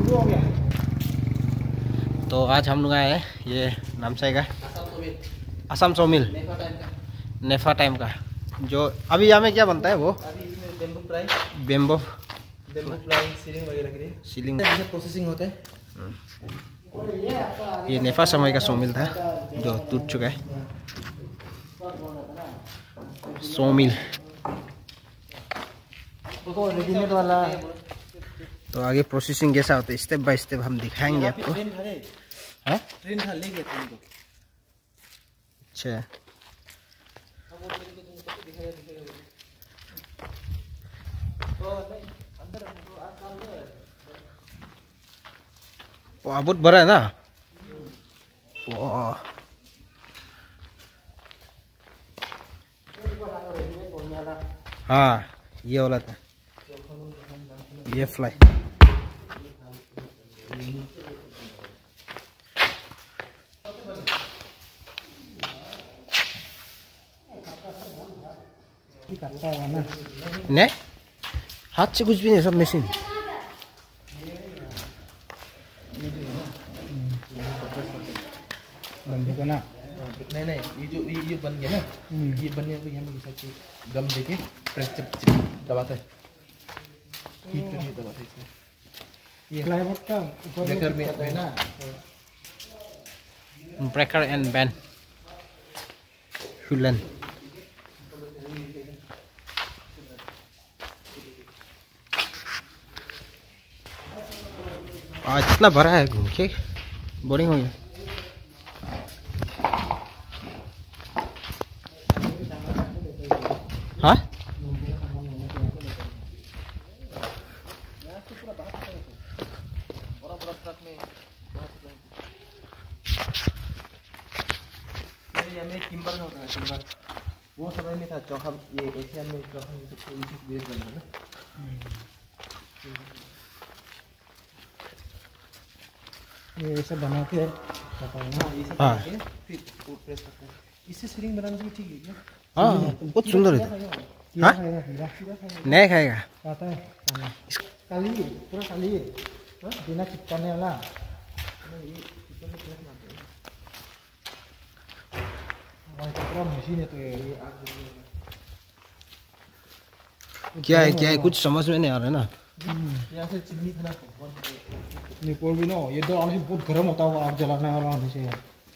तो आज हम लोग आए हैं ये नामसाई का असम सोमिल नेफा टाइम का, जो अभी यहाँ में क्या बनता है वो बेम्बो सीलिंग प्रोसेसिंग होता है। ये नेफा समय का सोमिल था जो टूट चुका है। सोमिल रेडीमेड वाला। तो आगे प्रोसेसिंग कैसा होता है स्टेप बाय स्टेप हम दिखाएंगे आपको। हाँ ट्रेन था ले गया तुमको। अच्छा वो बहुत बड़ा है ना। वाह हाँ ये वाला था ये फ्लाई। नहीं हाथ से कुछ भी नहीं, सब मशीन। बंदे को ना नहीं ये बन गया ना। ये बनने को यहाँ में गम देके प्रेस दबाता है, हीट करके दबाता है इसमें। ये प्लाईवुड का ब्रेकर में है ना, ब्रेकर एंड बैंड हुलन। आज इतना बड़ा है, घूम के बोरिंग हो गया। हाँ टिम्बर होता है टिम्बर। वो समय में था चौखा, ये एशिया में चौखा बेस बना ना। ये ऐसा बना के हाँ फिर प्रेस करते हैं। इससे सीलिंग बनाने की ठीक है क्या? हाँ बहुत सुंदर है। हाँ नहीं खाएगा आता है काली पूरा काली है बिना चिपकाने वाला। पूरा मशीन है तो ये क्या है कुछ समझ में नहीं आ रहा है ना। यहाँ से चिमनी था ना निकोल भी ना, ये तो आने से बहुत गर्म होता होगा आग जलाने वाला आने से।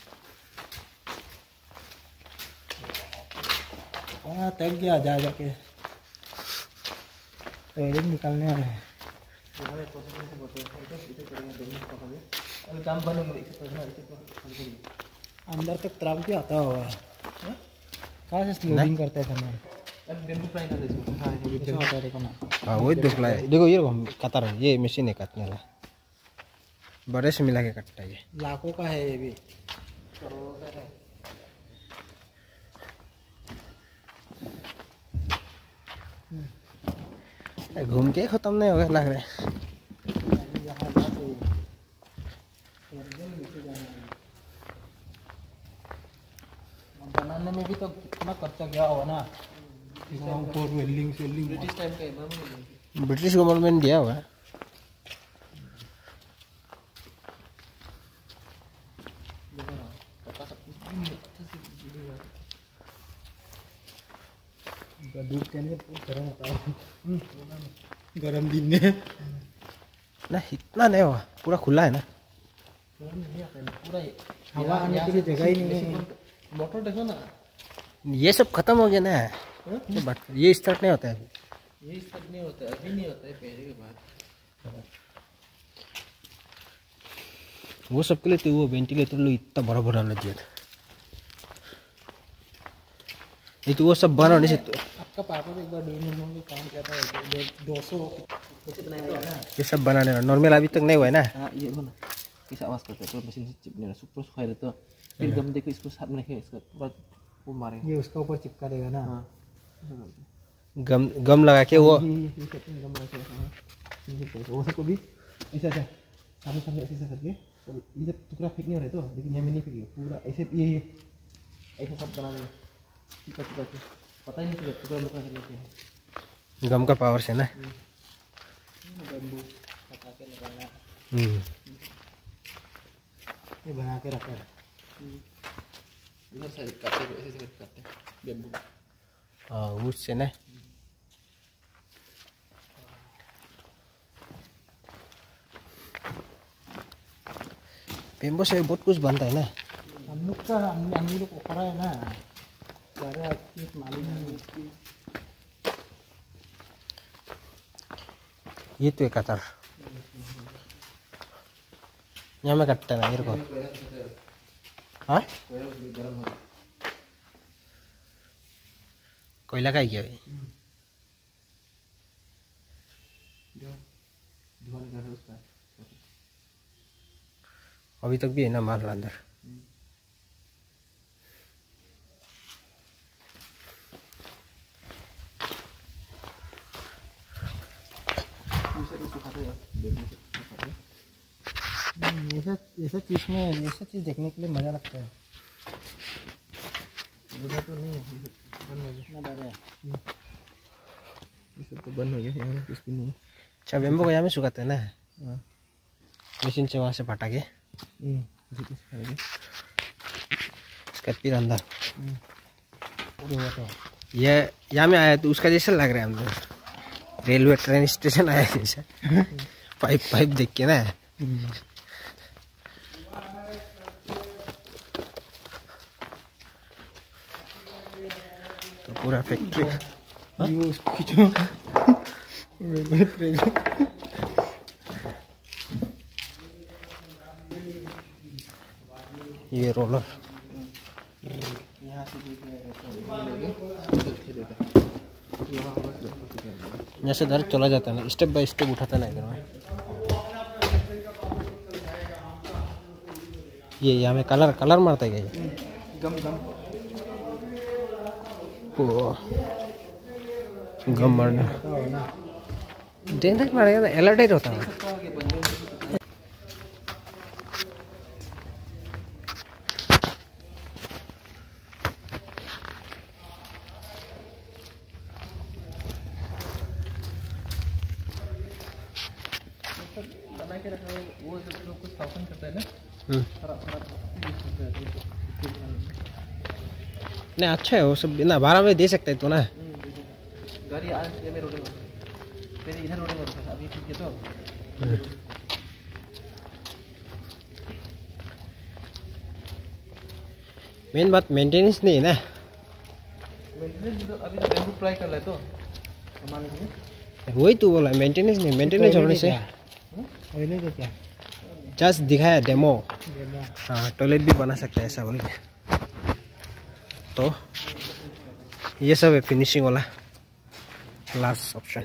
हाँ तक गया जा जाके तो ये निकालने वाले हैं। अंदर तक त्राम के आता होगा। कहाँ से लोडिंग करते हैं सामान? हाँ वही देख ला है। देखो ये कतर है, ये मशीन है काटने वाला, बड़े से मिला के काटता है। ये लाखों का है, ये भी करोड़ों का है। घूम के खत्म नहीं होगा लग रहा है। बनाने में भी तो कितना खर्चा गया होगा ना। वेल्डिंग ब्रिटिश टाइम का है, ब्रिटिश गवर्नमेंट दिया हुआ है। धूप के लिए गर्म होता है। गर्म दिन में ना इतना नहीं होगा, पूरा खुला है ना। पूरा हवा आने के लिए जगह ही नहीं है। मोटर देखो ना, ये सब खत्म हो गया ना। ये स्टार्ट नहीं होता है अभी। ये स्टार्ट नहीं होता है, अभी नहीं होता है, पहले के बाद। वो सब के लिए तो वो वेंटिलेटर लो इतना बड़ा बड़ा लग दिया था। ये तो वो सब बनाने से तो आपका पापा एक बार में काम किया था, 200 कैसे बनाया ना। ये सब बनाने का नॉर्मल अभी तक नहीं हुआ है ना। हाँ ये हो ना कैसे आवाज़ करता है तो मशीन से चिपने ना सुपर सुखाई रहता है। फिर गम देखो इसको साथ में रखे, इसका बाद वो मारेगा, ये उसका ऊपर चिपका देगा ना। हाँ गम लगा के वो गम लगा के वो सबको भी ऐसा ऐसा सामने ऐसे करके। ये टुकड़ा फेंकने वाले तो, लेकिन यहाँ में नहीं फेंकेगा, पूरा ऐसे ये ऐसा सब बना देगा टुकड़ा टुकड़ा के, पता ही नहीं चलेगा टुकड़ा टुकड़ा करके है। गम का पावर से ना। बम्बू पका के लगाना। ये बना के रखा है। इधर साइड काटते हैं, ऐसे काटते हैं बेम्बू। हाँ उससे ना बेम्बो से बहुत कुछ बनता है ना। हम लोग को पड़ा है ना, ज़्यादा चीज़ मालूम नहीं। ये तो एक कतर यहाँ में कटता है ना मेरे को। हाँ कोयला का ही क्या है? अभी तक भी है ना माल अंदर। ऐसा चीज़ में ऐसा चीज़ देखने के लिए मज़ा लगता है। उधर तो नहीं है, बंद हो गया ना दादा। ये सब तो बंद हो गया, यहाँ कुछ भी नहीं है। अच्छा बेम्बो को यहाँ में सुखाते हैं ना। हाँ मशीन से वहाँ से फटा के इसका फिर अंदर ये यहाँ में आया तो उसका जैसा लग रहा है हमको, रेलवे ट्रेन स्टेशन आया जैसा। पाइप देख के ना। तो पूरा फैक्ट्री ये रोलर यहाँ से डायरेक्ट चला जाता है ना, स्टेप बाय स्टेप उठाता है ना इधर में। ये यहाँ में कलर मारता है क्या? गम मारना डेंजर मारेगा ना, अलर्ट होता है। बना के रखा है वो जो कुछ शासन करता है ना। नहीं अच्छा है वो सब ना, 12 में दे सकते हैं तो ना। गाड़ी आज ये में रोड में पहले इधर रोड में रुका था, अभी ठीक है तो। मेन बात मेंटेनेंस नहीं है ना। मेंटेनेंस तो अभी बेम्बू फ्लाई कर रहा है तो हमारे लिए वही तो बोला मेंटेनेंस नहीं, मेंटेनेंस होने से पहले तो क्या जस्ट दिखाया डेमो। हाँ टॉयलेट भी बना सकता है ऐसा बोल के। तो ये सब है फिनिशिंग वाला लास्ट ऑप्शन।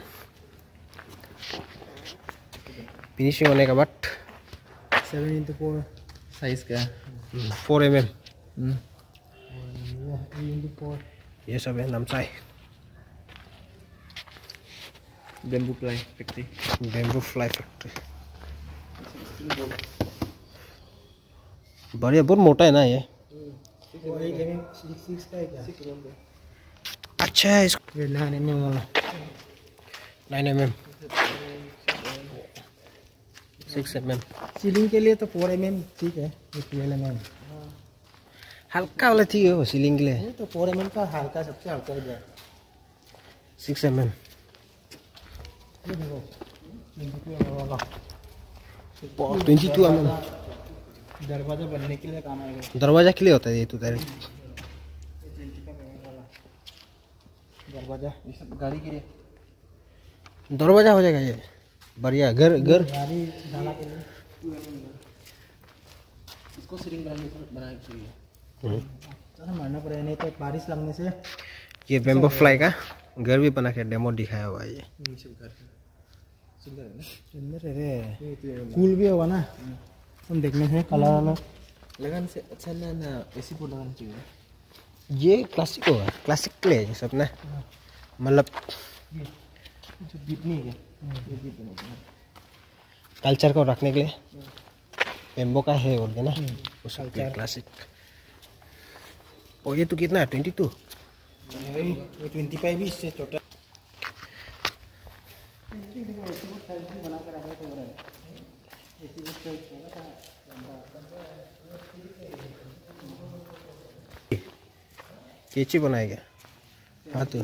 फिनिशिंग होने के बाद 7x4 साइज का 4 mm ये ये सब है Namsai bamboo ply factory. Bamboo ply factory बढ़िया, बहुत मोटा है ना ये। अच्छा है इसको 9 mm 6 mm। सीलिंग के लिए तो 4 mm ठीक है, 12 mm हल्का वाला ठीक है वो सीलिंग के लिए। तो 4 mm का हल्का, सबसे हल्का हो जाए 6 mm। ये देखो 22 mm दरवाजा बनने के लिए काम आएगा। दरवाजा के लिए होता है ये तो डायरेक्ट दरवाजा ये सब गाड़ी के लिए दरवाजा हो जाएगा ये बढ़िया। घर गाड़ी डाला के लिए इसको सीलिंग बनाने के लिए चलो मारना पड़ेगा, नहीं तो बारिश लगने से। ये बेम्बो फ्लाई का घर भी बना के डेमो दिखाया हुआ है ये। सुंदर है, कूल भी होगा ना हम देखने से। कलर वाला लगाने से अच्छा ना एसी को लगाना चाहिए। ये क्लासिक होगा, क्लासिक क्ले है सब ना, मतलब जो बीट नहीं है ये बीट नहीं है। कल्चर को रखने के लिए बेम्बो का है बोल के ना उसका क्लासिक। और ये तो कितना है 22 ये 25 भी इससे छोटा। कैची बनाएगा हाँ तो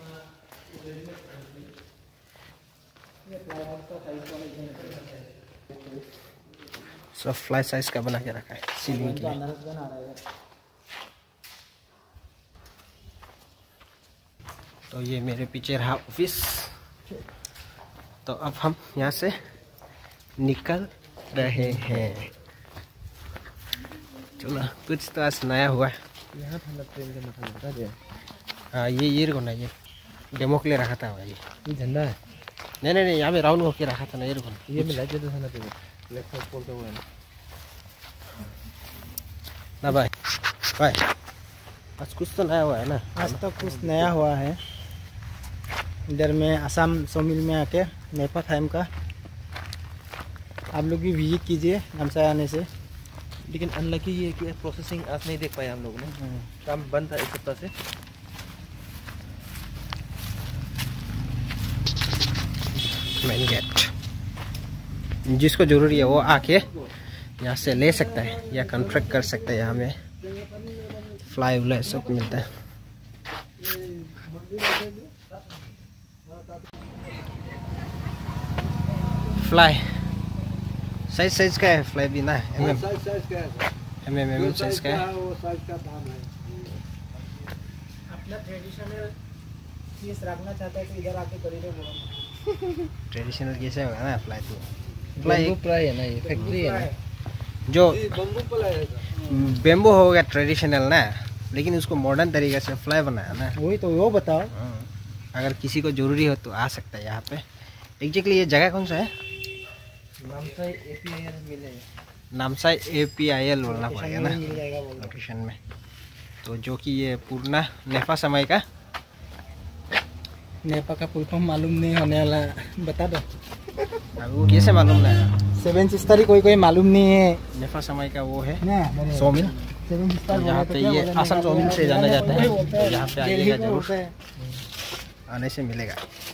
सब फ्लाई साइज का बना के रखा है सीलिंग के लिए। तो ये मेरे पीछे रहा ऑफिस। तो अब हम यहाँ से निकल रहे हैं। चलो कुछ तो आज नया हुआ है। यहाँ था ट्रेन का मतलब बता दिया। हाँ ये रुको ना, ये डेमो के लिए रखा था भाई। ये झंडा है। नहीं यहाँ पे राउंड होके रखा था ना, ये रुको ना। ये मिला जो था ना तेरे लेफ्ट साइड पोल पे हुआ है ना भाई। भाई आज कुछ तो नया हुआ है ना। आज तो कुछ नया हुआ है। इधर में असम सोमिल में आके नेफा टाइम का आप लोग भी विजिट कीजिए नामसाई आने से। लेकिन अनलकी ये है कि प्रोसेसिंग आज नहीं देख पाए हम लोग ने, काम बंद था एक सप्ताह से। मेन गेट, जिसको जरूरी है वो आके यहाँ से ले सकता है या कॉन्ट्रैक्ट कर सकता है। यहाँ में फ्लाई व्लाई सब मिलता है। फ्लाई साइज का है, फ्लाई भी ना एम साइज का है। अपना ट्रेडिशनल चीज रखना चाहता है तो इधर आके करिए। ट्रेडिशनल कैसे होगा ना फ्लाई तो फ्लाई है ना, ये फैक्ट्री है ना। जो बेम्बू होगा ट्रेडिशनल ना, लेकिन उसको मॉडर्न तरीके से फ्लाई बनाया ना। वही तो वो बताओ। अगर किसी को जरूरी हो तो आ सकता है यहाँ पे। एग्जैक्टली ये जगह कौन सा है? नामसाई APIL बोलना पड़ेगा ना लोकेशन में। तो जो कि ये पूर्णा नेफा समय का, नेपा का फुल फॉर्म मालूम नहीं होने वाला, बता दो। अब वो कैसे मालूम ना? 7 सिस्टर कोई मालूम नहीं है। नेफा समय का वो है सोमिल। 7 सिस्टर यहाँ पे ये असम सोमिल से जाना जाता है। तो यहाँ पे आइएगा जरूर, आने से मिलेगा।